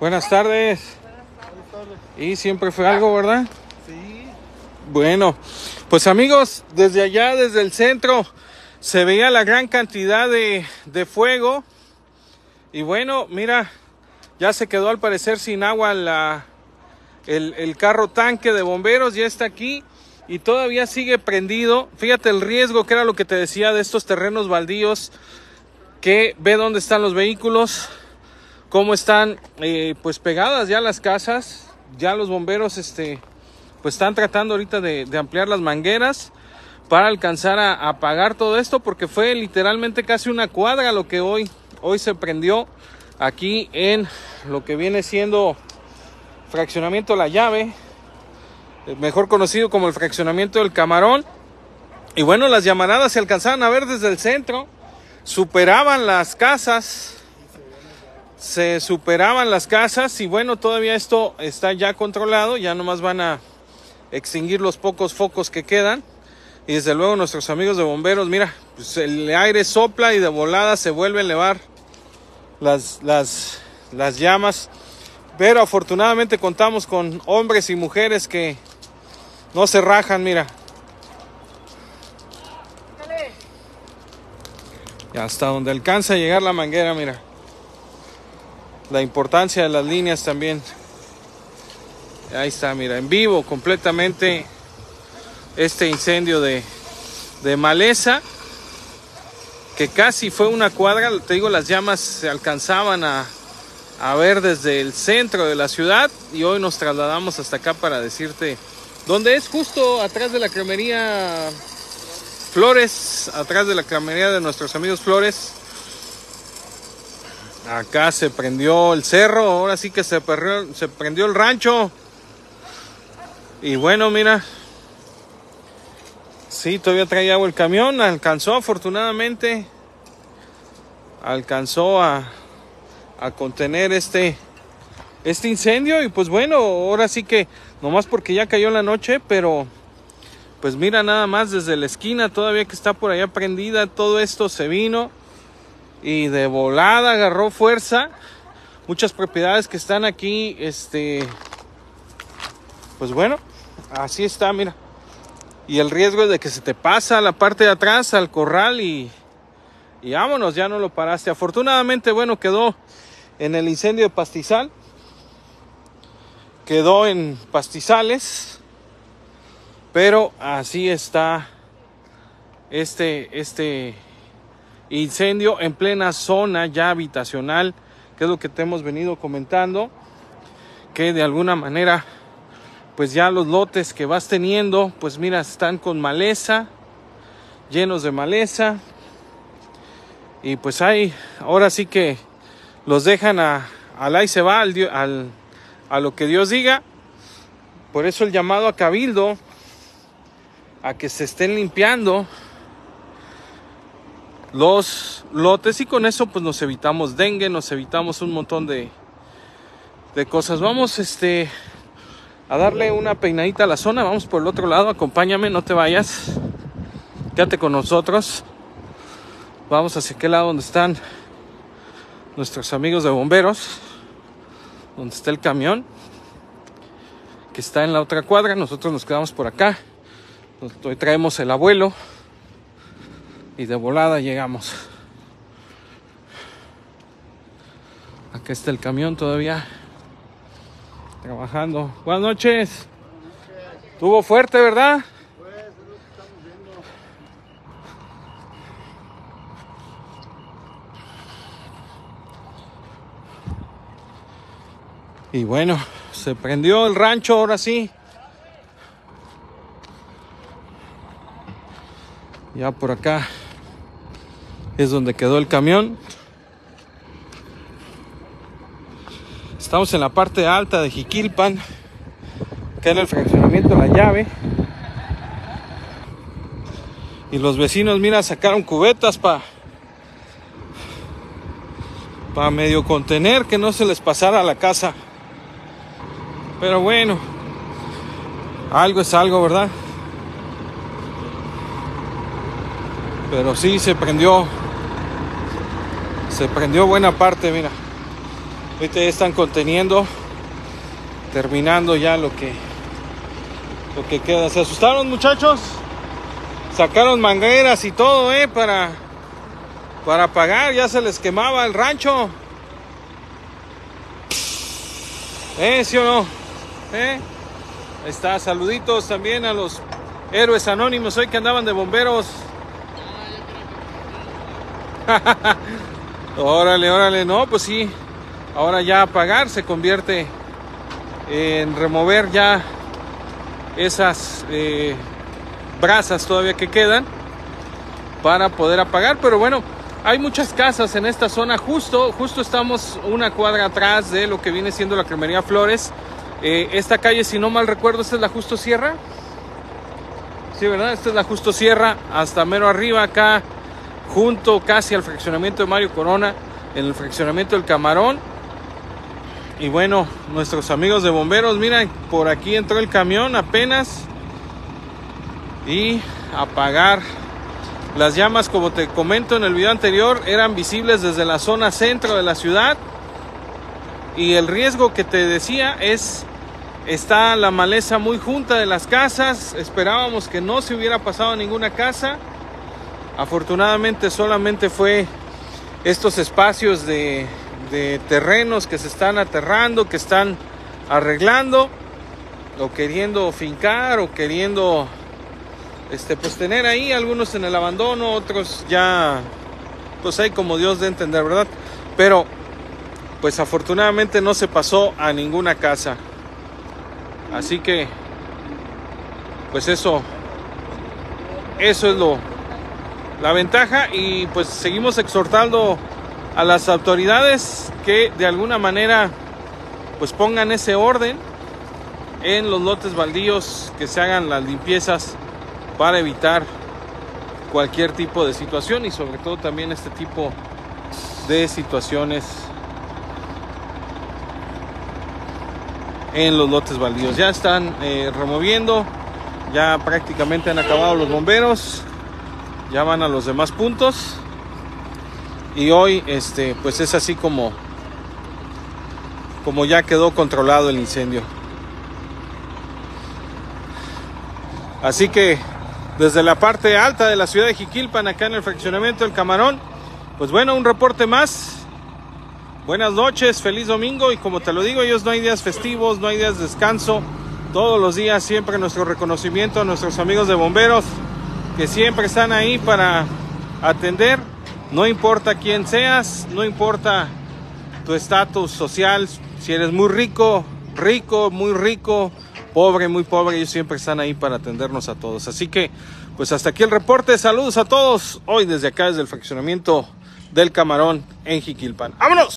Buenas tardes. Y siempre fue algo, ¿verdad? Sí. Bueno, pues amigos, desde allá, desde el centro, se veía la gran cantidad de fuego. Y bueno, mira, ya se quedó al parecer sin agua el carro tanque de bomberos, ya está aquí y todavía sigue prendido. Fíjate el riesgo, que era lo que te decía de estos terrenos baldíos, que ve dónde están los vehículos, cómo están pues pegadas ya las casas. Ya los bomberos pues están tratando ahorita de ampliar las mangueras para alcanzar a apagar todo esto, porque fue literalmente casi una cuadra lo que hoy se prendió aquí en lo que viene siendo fraccionamiento La Llave, mejor conocido como el fraccionamiento del Camarón. Y bueno, las llamaradas se alcanzaban a ver desde el centro, superaban las casas, y bueno, todavía esto está ya controlado, ya nomás van a extinguir los pocos focos que quedan. Y desde luego nuestros amigos de bomberos, mira, pues el aire sopla y de volada se vuelven a elevar las llamas. Pero afortunadamente contamos con hombres y mujeres que no se rajan, mira. Y hasta donde alcanza a llegar la manguera, mira. La importancia de las líneas también. Ahí está, mira, en vivo completamente este incendio de maleza, que casi fue una cuadra. Te digo, las llamas se alcanzaban a ver desde el centro de la ciudad, y hoy nos trasladamos hasta acá para decirte dónde es, justo atrás de la cremería Flores, atrás de la cremería de nuestros amigos Flores. Acá se prendió el cerro, ahora sí que se prendió el rancho. Y bueno, mira, sí, todavía trae agua el camión, afortunadamente alcanzó a contener este incendio. Y pues bueno, ahora sí que nomás porque ya cayó la noche, pero pues mira, nada más desde la esquina todavía que está por allá prendida, todo esto se vino y de volada agarró fuerza. Muchas propiedades que están aquí, pues bueno, así está, mira. Y el riesgo es de que se te pasa a la parte de atrás, al corral, y vámonos, ya no lo paraste. Afortunadamente, bueno, quedó en el incendio de pastizal, quedó en pastizales, pero así está este incendio en plena zona ya habitacional, que es lo que te hemos venido comentando, que de alguna manera pues ya los lotes que vas teniendo, pues mira, están con maleza, llenos de maleza, y pues ahora sí que los dejan al ahí se va, a lo que Dios diga. Por eso el llamado a Cabildo a que se estén limpiando los lotes, y con eso pues nos evitamos dengue, nos evitamos un montón de cosas. Vamos a darle una peinadita a la zona, vamos por el otro lado, acompáñame, no te vayas, quédate con nosotros. Vamos hacia aquel lado donde están nuestros amigos de bomberos, donde está el camión que está en la otra cuadra. Nosotros nos quedamos por acá, hoy traemos el abuelo y de volada llegamos. Acá está el camión todavía trabajando. Buenas noches. Estuvo fuerte, ¿verdad? Pues es lo que estamos viendo. Y bueno, se prendió el rancho ahora sí. Ya por acá es donde quedó el camión. Estamos en la parte alta de Jiquilpan, que era el fraccionamiento La Llave. Y los vecinos, mira, sacaron cubetas para medio contener que no se les pasara a la casa. Pero bueno, algo es algo, ¿verdad? Pero sí se prendió buena parte, mira. Ahorita ya están conteniendo, terminando ya lo que queda. ¿Se asustaron, muchachos? Sacaron mangueras y todo, para apagar. Ya se les quemaba el rancho. ¿Sí o no? Ahí está. Saluditos también a los héroes anónimos hoy que andaban de bomberos. Órale, no, pues sí. Ahora ya apagar se convierte en remover ya esas brasas todavía que quedan para poder apagar. Pero bueno, hay muchas casas en esta zona. Justo estamos una cuadra atrás de lo que viene siendo la Cremería Flores. Esta calle, si no mal recuerdo, esta es la Justo Sierra. Sí, ¿verdad? Esta es la Justo Sierra, hasta mero arriba acá, junto casi al fraccionamiento de Mario Corona, en el fraccionamiento del Camarón. Y bueno, nuestros amigos de bomberos, miren, por aquí entró el camión apenas. Y apagar las llamas, como te comento en el video anterior, eran visibles desde la zona centro de la ciudad. Y el riesgo que te decía está la maleza muy junta de las casas. Esperábamos que no se hubiera pasado a ninguna casa. Afortunadamente solamente fue estos espacios de terrenos que se están aterrando, que están arreglando, o queriendo fincar, o queriendo pues tener ahí, algunos en el abandono, otros ya pues ahí como Dios dé a entender, ¿verdad? Pero pues afortunadamente no se pasó a ninguna casa. Así que pues eso es la ventaja. Y pues seguimos exhortando a las autoridades que de alguna manera pues pongan ese orden en los lotes baldíos, que se hagan las limpiezas para evitar cualquier tipo de situación, y sobre todo también este tipo de situaciones en los lotes baldíos. Ya están removiendo, ya prácticamente han acabado los bomberos, ya van a los demás puntos, y hoy pues es así como ya quedó controlado el incendio. Así que desde la parte alta de la ciudad de Jiquilpan, acá en el fraccionamiento del Camarón, pues bueno, un reporte más. Buenas noches, feliz domingo. Y como te lo digo, ellos no hay días festivos, no hay días de descanso. Todos los días siempre nuestro reconocimiento a nuestros amigos de bomberos, que siempre están ahí para atender. No importa quién seas, no importa tu estatus social, si eres muy rico, muy rico, pobre, muy pobre, ellos siempre están ahí para atendernos a todos. Así que pues hasta aquí el reporte. Saludos a todos hoy desde acá, desde el fraccionamiento del Camarón en Jiquilpan. ¡Vámonos!